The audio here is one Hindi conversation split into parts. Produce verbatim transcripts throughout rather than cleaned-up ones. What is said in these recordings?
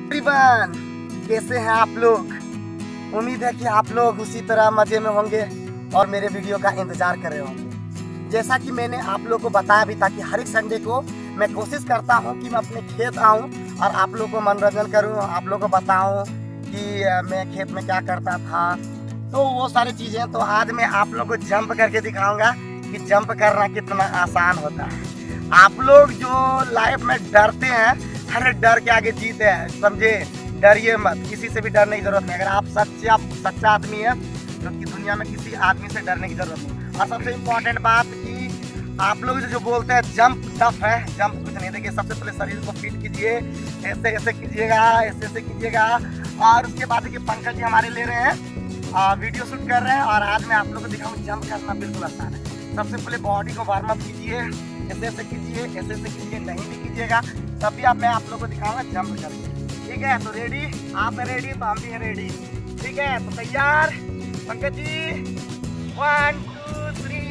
एवरीवन, कैसे हैं आप लोग। उम्मीद है कि आप लोग उसी तरह मज़े में होंगे और मेरे वीडियो का इंतज़ार कर रहे होंगे। जैसा कि मैंने आप लोग को बताया भी था कि हर एक संडे को मैं कोशिश करता हूं कि मैं अपने खेत आऊं और आप लोग को मनोरंजन करूं, आप लोग को बताऊं कि मैं खेत में क्या करता था, तो वो सारी चीज़ें। तो आज मैं आप लोग को जंप करके दिखाऊंगा कि जंप करना कितना आसान होता है। आप लोग जो लाइफ में डरते हैं, हर डर के आगे जीत है, समझे। डरिए मत, किसी से भी डरने की जरूरत नहीं। अगर आप सच्चे सच्चा आदमी है तो कि दुनिया में किसी आदमी से डरने की जरूरत नहीं। और सबसे इम्पोर्टेंट बात कि आप लोग जो बोलते हैं जंप टफ है, जंप कुछ नहीं। देखिए, सबसे पहले शरीर को फिट कीजिए, ऐसे ऐसे कीजिएगा, ऐसे ऐसे कीजिएगा। और उसके बाद देखिए पंकज जी हमारे ले रहे हैं आ, वीडियो शूट कर रहे हैं और आज मैं आप लोग को दिखाऊँ जंप करना बिल्कुल आसान है। सबसे पहले बॉडी को वार्म अप कीजिए, ऐसे ऐसे कीजिए, ऐसे ऐसे कीजिए, नहीं भी कीजिएगा तभी आप मैं आप लोग को दिखाऊंगा जंप करके। ठीक है, तो रेडी, आप हैं रेडी तो हम भी हैं रेडी। ठीक है, तो तैयार Pankaj ji, one two three.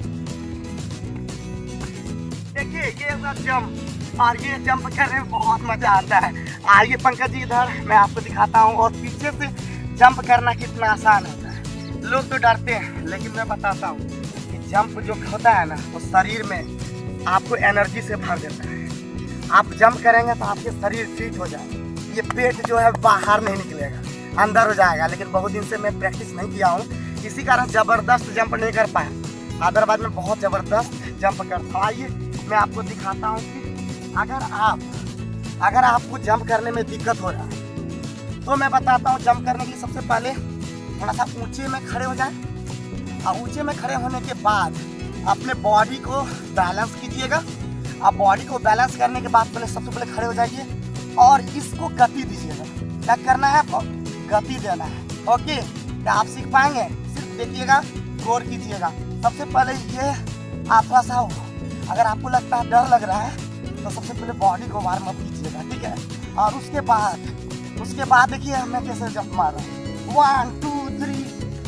देखिए ये जंप, और ये जंप करने में बहुत मजा आता है। आइए पंकज जी इधर, मैं आपको दिखाता हूँ और पीछे से जंप करना कितना आसान होता है। लोग तो डरते हैं, लेकिन मैं बताता हूँ कि जंप जो होता है ना, वो शरीर में आपको एनर्जी से भर देता है। आप जंप करेंगे तो आपके शरीर फिट हो जाएगा। ये पेट जो है बाहर नहीं निकलेगा, अंदर हो जाएगा। लेकिन बहुत दिन से मैं प्रैक्टिस नहीं किया हूँ, इसी कारण ज़बरदस्त जंप नहीं कर पाया। अदरवाइज में बहुत ज़बरदस्त जंप करता हूँ। आइए मैं आपको दिखाता हूँ कि अगर आप अगर आपको जंप करने में दिक्कत हो रहा है तो मैं बताता हूँ जंप करने के लिए सबसे पहले थोड़ा सा ऊंचे में खड़े हो जाएं। और ऊंचे में खड़े होने के बाद अपने बॉडी को बैलेंस कीजिएगा। आप बॉडी को बैलेंस करने के बाद पहले सबसे पहले खड़े हो जाइए और इसको गति दीजिएगा। क्या करना है आपको? गति देना है। ओके, क्या आप सीख पाएंगे? सिर्फ देखिएगा, गौर कीजिएगा। सबसे पहले ये आप थोड़ा सा, अगर आपको लगता है डर लग रहा है तो सबसे पहले बॉडी को वार्म अप कीजिएगा। ठीक है, और उसके बाद उसके बाद देखिए मैं कैसे जंप मार रहा हूँ। One two three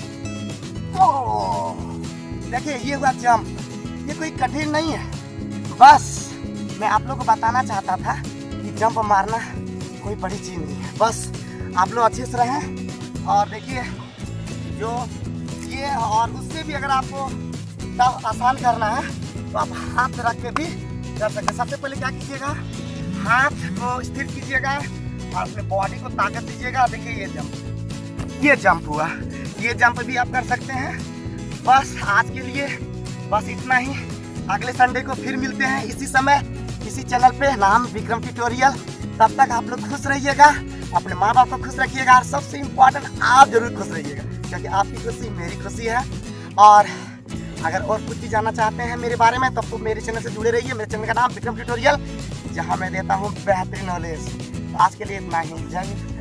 four. देखिए ये हुआ जंप, ये कोई कठिन नहीं है। बस मैं आप लोग को बताना चाहता था कि जंप मारना कोई बड़ी चीज़ नहीं है। बस आप लोग अच्छे से रहें। और देखिए जो ये, और उससे भी अगर आपको तब आसान करना है तो आप हाथ रख के भी कर सकते हैं। सबसे पहले क्या कीजिएगा, हाथ को स्थिर कीजिएगा और अपने बॉडी को ताकत दीजिएगा। देखिए ये जंप, ये जंप हुआ, ये जंप भी आप कर सकते हैं। बस आज के लिए बस इतना ही। अगले संडे को फिर मिलते हैं इसी समय, इसी चैनल पे, नाम विक्रम ट्यूटोरियल। तब तक आप लोग खुश रहिएगा, अपने माँ बाप को खुश रखिएगा और सबसे इम्पोर्टेंट आप जरूर खुश रहिएगा, क्योंकि आपकी खुशी मेरी खुशी है। और अगर और कुछ भी जानना चाहते हैं मेरे बारे में तब तो मेरे चैनल से जुड़े रहिए। मेरे चैनल का नाम विक्रम ट्यूटोरियल, जहाँ मैं देता हूँ बेहतरीन नॉलेज। आज के लिए इतना ही। जय हिंद।